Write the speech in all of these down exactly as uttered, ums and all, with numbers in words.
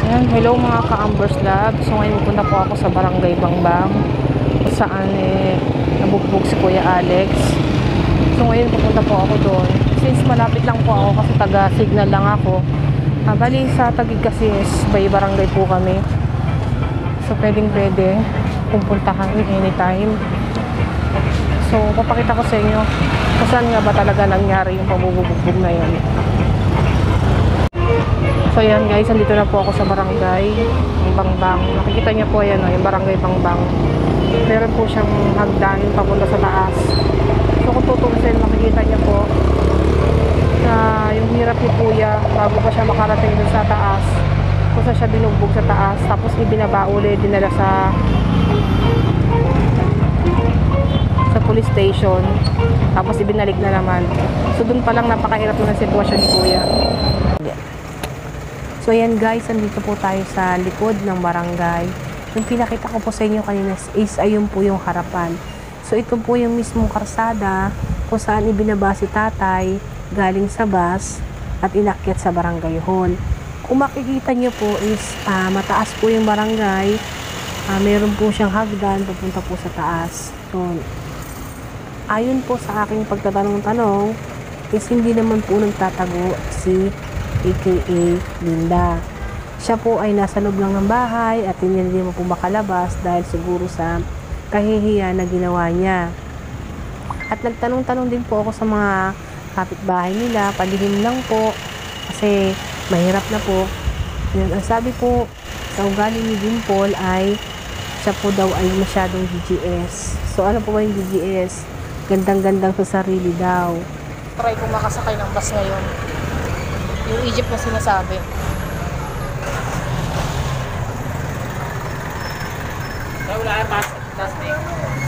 Ayan, hello mga ka-Ambers Lab. So ngayon punta po ako sa Barangay Bangbang kung saan eh, nabugbog si Kuya Alex. So ngayon pupunta po ako doon. Since malapit lang po ako kasi taga-signal lang ako. Ah, bali sa Taguig kasi is by barangay po kami. So pwedeng pwede pupuntahan anytime. So papakita ko sa inyo kung saan nga ba talaga nangyari yung pabubugbog na yun. So yan guys, andito na po ako sa barangay Bangbang. Nakikita niyo po yan, no, yung barangay Bangbang. Meron po siyang hagdan papunta sa taas. So kung tutuusin, makikita niyo po na yung hirap ni Kuya bago pa siya makarating dun sa taas. Kung saan siya binugbog sa taas, tapos ibinaba uli, dinala sa sa police station, tapos ibinalik na naman. So dun pa lang napakahirap na sitwasyon ni Kuya. So ayan guys, andito po tayo sa likod ng barangay. Yung pinakita ko po sa inyo kanina is ayun po yung harapan. So ito po yung mismong karsada kung saan ibinaba si tatay galing sa bus at inakyat sa barangay hall. Kung makikita nyo po is uh, mataas po yung barangay. Uh, meron po siyang hagdan papunta po sa taas. So ayon po sa aking pagtatanong-tanong is hindi naman po nagtatago si A K A Linda. Siya po ay nasa loob lang ng bahay at hindi mo po makalabas dahil siguro sa kahihiyan na ginawa niya. At nagtanong-tanong din po ako sa mga kapitbahay nila, palihim lang po kasi mahirap na po. Yun, ang sabi po sa ugali ni Dimple ay siya po daw ay masyadong D G S. So ano po ba yung D G S? Gandang-gandang sa sarili daw. Try ko makasakay ng bus ngayon. Yung Egypt na sinasabi. Wala ay pas plastic.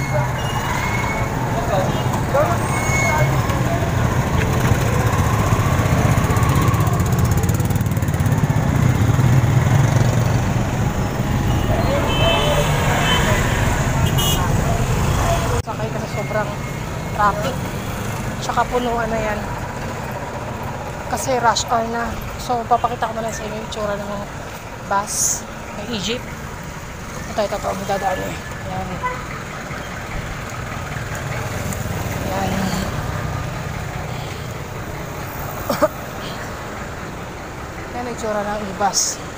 Sakay kasi sobrang traffic. Tsaka punuan na yan. Kasi rush hour na. So, papakita ko na lang sa inyo yung tsura ng bus ng Egypt. Ito, ito, ito. Magdadaan eh. Yan. Yan. Yan yung tsura ng e-bus.